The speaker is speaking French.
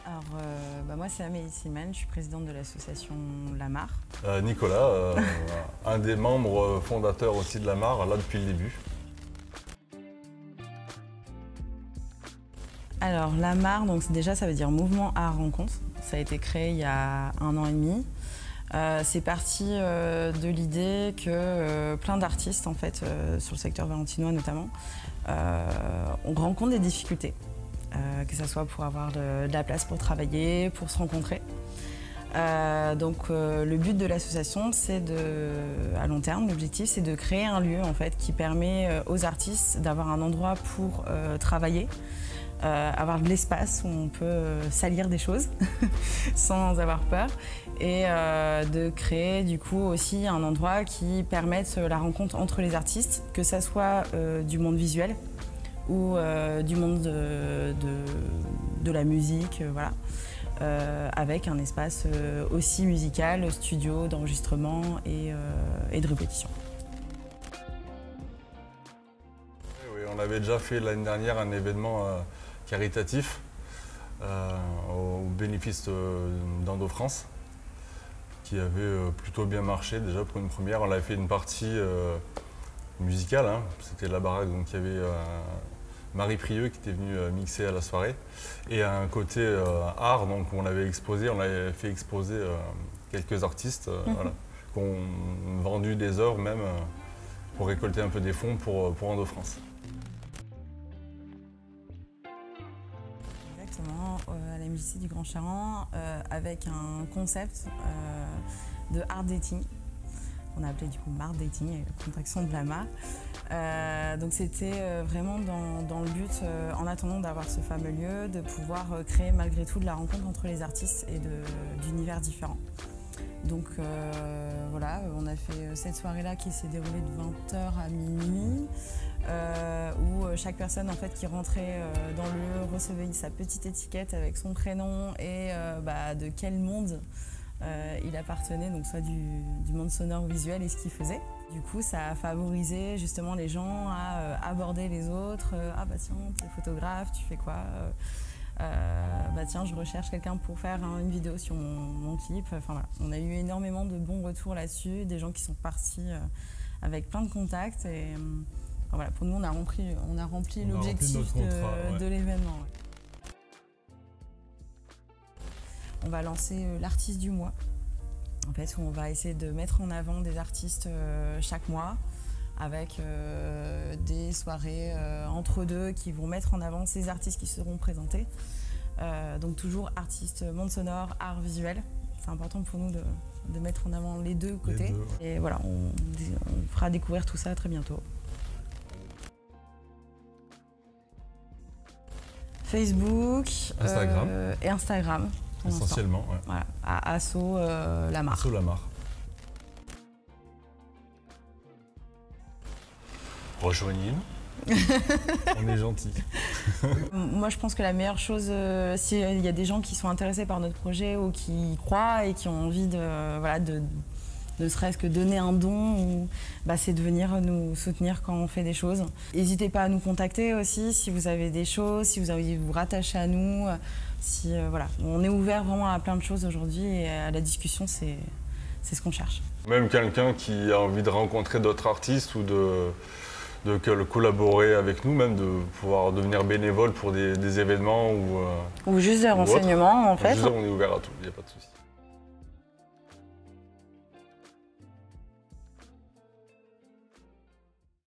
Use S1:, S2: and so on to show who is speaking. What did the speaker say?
S1: Alors, moi, c'est Amélie Silman, je suis présidente de l'association Lamar.
S2: Nicolas, un des membres fondateurs aussi de Lamar, là depuis le début.
S1: Alors, Lamar, donc déjà, ça veut dire Mouvement Art Rencontre. Ça a été créé il y a 1 an et demi. C'est parti de l'idée que plein d'artistes, en fait, sur le secteur valentinois notamment, on rencontre des difficultés. Que ce soit pour avoir de la place pour travailler, pour se rencontrer. Donc le but de l'association, c'est à long terme, l'objectif, c'est de créer un lieu en fait, qui permet aux artistes d'avoir un endroit pour travailler, avoir de l'espace où on peut salir des choses sans avoir peur, et de créer du coup aussi un endroit qui permette la rencontre entre les artistes, que ce soit du monde visuel, ou du monde de la musique, voilà, avec un espace aussi musical, studio, d'enregistrement et de répétition.
S2: Oui, on avait déjà fait l'année dernière un événement caritatif au bénéfice d'Endo-France qui avait plutôt bien marché déjà pour une première. On avait fait une partie musicale, hein. C'était la baraque, donc il y avait Marie Prieux qui était venue mixer à la soirée, et un côté art, donc on avait fait exposer quelques artistes voilà, qui ont vendu des œuvres même pour récolter un peu des fonds pour Endo-France.
S1: Exactement, à la MJC du Grand Charent, avec un concept de art dating. On a appelé du coup Mar Dating, la contraction de la Mar. Donc c'était vraiment dans le but, en attendant d'avoir ce fameux lieu, de pouvoir créer malgré tout de la rencontre entre les artistes et d'univers différents. Donc voilà, on a fait cette soirée-là qui s'est déroulée de 20h à minuit, où chaque personne en fait, qui rentrait dans le lieu recevait sa petite étiquette avec son prénom et de quel monde il appartenait, donc soit du monde sonore ou visuel et ce qu'il faisait. Du coup, ça a favorisé justement les gens à aborder les autres. Ah bah tiens, t'es photographe, tu fais quoi? Bah tiens, je recherche quelqu'un pour faire une vidéo sur mon clip. Enfin voilà, on a eu énormément de bons retours là-dessus, des gens qui sont partis avec plein de contacts. Et voilà, pour nous, on a rempli l'objectif de l'événement. Ouais. On va lancer l'artiste du mois, en fait, où on va essayer de mettre en avant des artistes chaque mois, avec des soirées entre deux qui vont mettre en avant ces artistes qui seront présentés. Donc toujours artistes, monde sonore, art visuel. C'est important pour nous de mettre en avant les deux côtés. Et voilà, on fera découvrir tout ça très bientôt. Facebook
S2: Instagram.
S1: Et Instagram.
S2: Essentiellement, ouais.
S1: Voilà, à Asso Lamar.
S2: Asso Lamar. Rejoignez-nous. On est gentils.
S1: Moi, je pense que la meilleure chose, s'il y a des gens qui sont intéressés par notre projet ou qui y croient et qui ont envie de ne serait-ce que donner un don, c'est de venir nous soutenir quand on fait des choses. N'hésitez pas à nous contacter aussi si vous avez des choses, si vous avez vous rattacher à nous. Voilà. On est ouvert vraiment à plein de choses aujourd'hui et à la discussion, c'est ce qu'on cherche.
S2: Même quelqu'un qui a envie de rencontrer d'autres artistes ou de collaborer avec nous, même de pouvoir devenir bénévole pour des événements
S1: ou juste des renseignements en fait.
S2: Juste, on est ouvert à tout, il n'y a pas de souci.